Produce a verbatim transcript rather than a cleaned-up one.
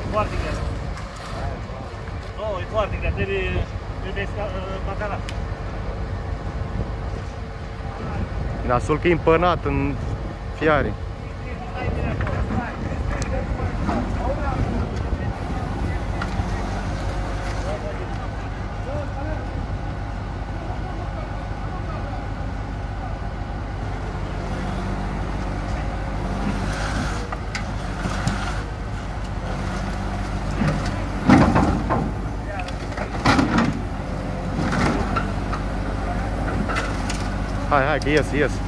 foarte grea. Nu, e foarte grea, trebuie, trebuie bacalat. Nasul că e împănat în fiare. Hai, hai, că ies, ies.